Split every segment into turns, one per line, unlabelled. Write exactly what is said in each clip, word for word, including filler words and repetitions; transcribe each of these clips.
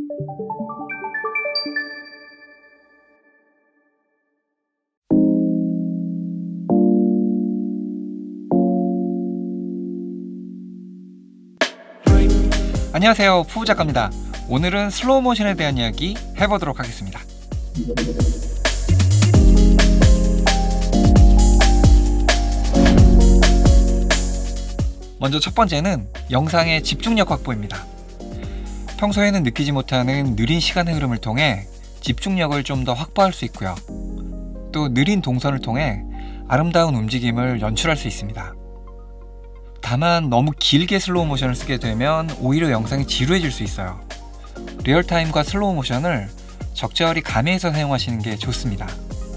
안녕하세요, 푸우작가입니다. 오늘은 슬로우 모션에 대한 이야기 해보도록 하겠습니다. 먼저 첫 번째는 영상의 집중력 확보입니다. 평소에는 느끼지 못하는 느린 시간의 흐름을 통해 집중력을 좀 더 확보할 수 있고요. 또 느린 동선을 통해 아름다운 움직임을 연출할 수 있습니다. 다만 너무 길게 슬로우 모션을 쓰게 되면 오히려 영상이 지루해질 수 있어요. 리얼타임과 슬로우 모션을 적절히 가미해서 사용하시는 게 좋습니다.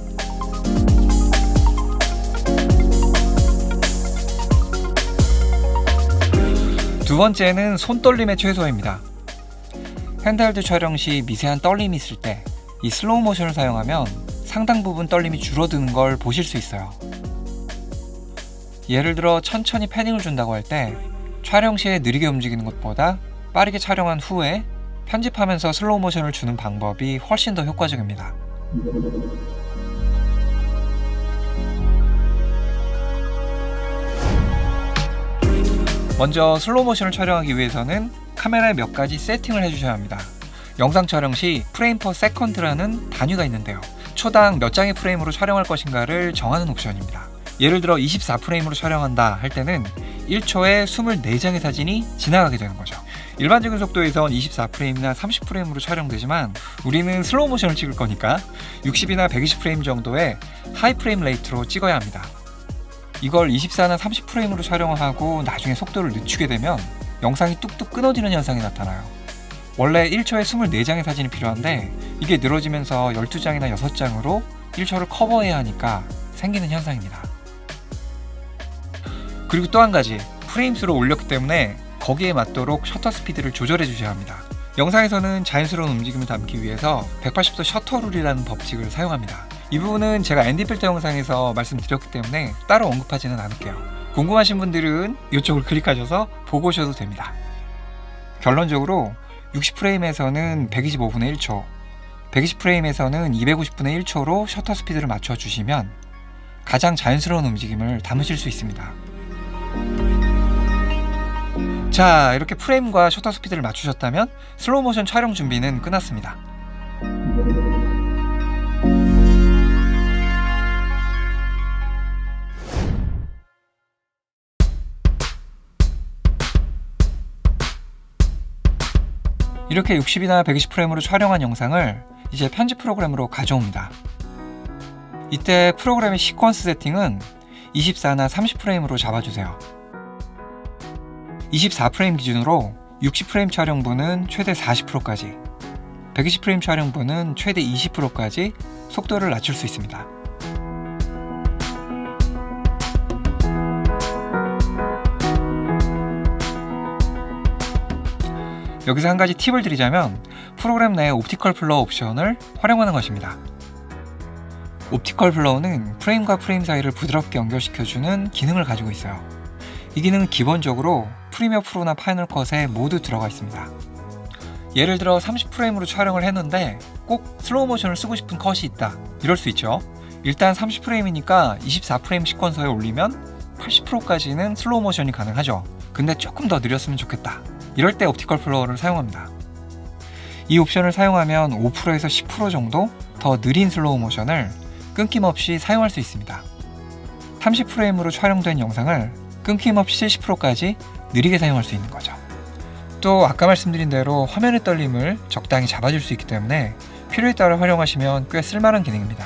두 번째는 손떨림의 최소화입니다. 핸드헬드 촬영 시 미세한 떨림이 있을 때 이 슬로우 모션을 사용하면 상당 부분 떨림이 줄어드는 걸 보실 수 있어요. 예를 들어 천천히 패닝을 준다고 할 때 촬영 시에 느리게 움직이는 것보다 빠르게 촬영한 후에 편집하면서 슬로우 모션을 주는 방법이 훨씬 더 효과적입니다. 먼저 슬로우 모션을 촬영하기 위해서는 카메라에 몇 가지 세팅을 해주셔야 합니다. 영상 촬영 시 프레임 퍼 세컨드라는 단위가 있는데요. 초당 몇 장의 프레임으로 촬영할 것인가를 정하는 옵션입니다. 예를 들어 이십사 프레임으로 촬영한다 할 때는 일 초에 이십사 장의 사진이 지나가게 되는 거죠. 일반적인 속도에선 이십사 프레임이나 삼십 프레임으로 촬영되지만 우리는 슬로우 모션을 찍을 거니까 육십이나 백이십 프레임 정도의 하이 프레임 레이트로 찍어야 합니다. 이걸 이십사나 삼십 프레임으로 촬영하고 나중에 속도를 늦추게 되면 영상이 뚝뚝 끊어지는 현상이 나타나요. 원래 일 초에 이십사 장의 사진이 필요한데 이게 늘어지면서 십이 장이나 여섯 장으로 일 초를 커버해야 하니까 생기는 현상입니다. 그리고 또 한 가지, 프레임 수를 올렸기 때문에 거기에 맞도록 셔터 스피드를 조절해 주셔야 합니다. 영상에서는 자연스러운 움직임을 담기 위해서 백팔십 도 셔터 룰이라는 법칙을 사용합니다. 이 부분은 제가 앤디 필터 영상에서 말씀드렸기 때문에 따로 언급하지는 않을게요. 궁금하신 분들은 이쪽을 클릭하셔서 보고 오셔도 됩니다. 결론적으로 육십 프레임에서는 백이십오 분의 일 초, 백이십 프레임에서는 이백오십 분의 일 초로 셔터 스피드를 맞춰주시면 가장 자연스러운 움직임을 담으실 수 있습니다. 자, 이렇게 프레임과 셔터 스피드를 맞추셨다면 슬로우 모션 촬영 준비는 끝났습니다. 이렇게 육십이나 백이십 프레임으로 촬영한 영상을 이제 편집 프로그램으로 가져옵니다. 이때 프로그램의 시퀀스 세팅은 이십사나 삼십 프레임으로 잡아주세요. 이십사 프레임 기준으로 육십 프레임 촬영분은 최대 사십 퍼센트까지, 백이십 프레임 촬영분은 최대 이십 퍼센트까지 속도를 낮출 수 있습니다. 여기서 한 가지 팁을 드리자면 프로그램 내의 옵티컬 플로우 옵션을 활용하는 것입니다. 옵티컬 플로우는 프레임과 프레임 사이를 부드럽게 연결시켜주는 기능을 가지고 있어요. 이 기능은 기본적으로 프리미어 프로나 파이널 컷에 모두 들어가 있습니다. 예를 들어 삼십 프레임으로 촬영을 했는데 꼭 슬로우 모션을 쓰고 싶은 컷이 있다, 이럴 수 있죠. 일단 삼십 프레임이니까 이십사 프레임 시퀀서에 올리면 팔십 퍼센트까지는 슬로우 모션이 가능하죠. 근데 조금 더 느렸으면 좋겠다, 이럴 때 옵티컬 플로우를 사용합니다. 이 옵션을 사용하면 오 퍼센트에서 십 퍼센트 정도 더 느린 슬로우 모션을 끊김없이 사용할 수 있습니다. 삼십 프레임으로 촬영된 영상을 끊김없이 칠십 퍼센트까지 느리게 사용할 수 있는 거죠. 또 아까 말씀드린 대로 화면의 떨림을 적당히 잡아줄 수 있기 때문에 필요에 따라 활용하시면 꽤 쓸만한 기능입니다.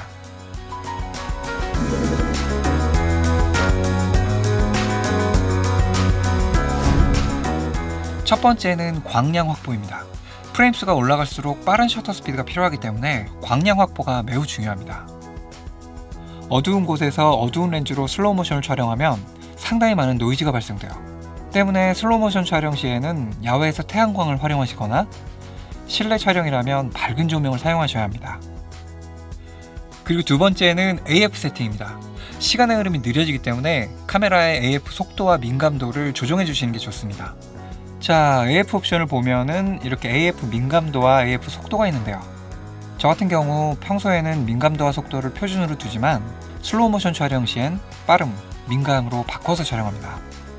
첫 번째는 광량 확보입니다. 프레임 수가 올라갈수록 빠른 셔터 스피드가 필요하기 때문에 광량 확보가 매우 중요합니다. 어두운 곳에서 어두운 렌즈로 슬로우 모션을 촬영하면 상당히 많은 노이즈가 발생돼요. 때문에 슬로우 모션 촬영 시에는 야외에서 태양광을 활용하시거나 실내 촬영이라면 밝은 조명을 사용하셔야 합니다. 그리고 두 번째는 에이에프 세팅입니다. 시간의 흐름이 느려지기 때문에 카메라의 에이에프 속도와 민감도를 조정해 주시는 게 좋습니다. 자, 에이에프 옵션을 보면은 이렇게 에이에프 민감도와 에이에프 속도가 있는데요. 저 같은 경우 평소에는 민감도와 속도를 표준으로 두지만 슬로우 모션 촬영 시엔 빠름, 민감으로 바꿔서 촬영합니다.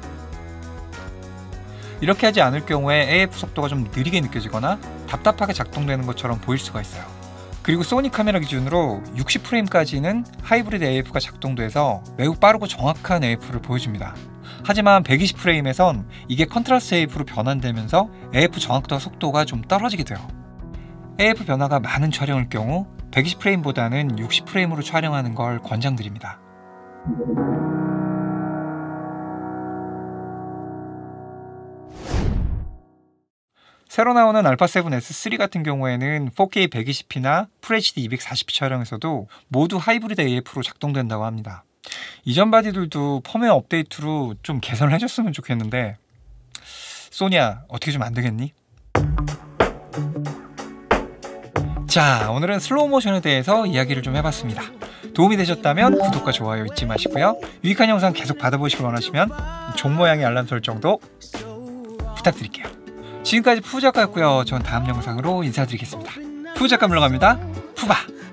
이렇게 하지 않을 경우에 에이에프 속도가 좀 느리게 느껴지거나 답답하게 작동되는 것처럼 보일 수가 있어요. 그리고 소니 카메라 기준으로 육십 프레임까지는 하이브리드 에이에프가 작동돼서 매우 빠르고 정확한 에이에프를 보여줍니다. 하지만 백이십 프레임에선 이게 컨트라스트 에이에프로 변환되면서 에이에프 정확도와 속도가 좀 떨어지게 돼요. 에이에프 변화가 많은 촬영일 경우 백이십 프레임보다는 육십 프레임으로 촬영하는 걸 권장드립니다. 새로 나오는 알파 세븐 에스 쓰리 같은 경우에는 포케이 백이십 피나 풀에이치디 이백사십 피 촬영에서도 모두 하이브리드 에이에프로 작동된다고 합니다. 이전 바디들도 펌웨어 업데이트로 좀 개선을 해줬으면 좋겠는데 소니야, 어떻게 좀 안되겠니? 자, 오늘은 슬로우 모션에 대해서 이야기를 좀 해봤습니다. 도움이 되셨다면 구독과 좋아요 잊지 마시고요. 유익한 영상 계속 받아보시길 원하시면 종 모양의 알람 설정도 부탁드릴게요. 지금까지 푸작가였고요. 전 다음 영상으로 인사드리겠습니다. 푸작가 물러갑니다. 푸바!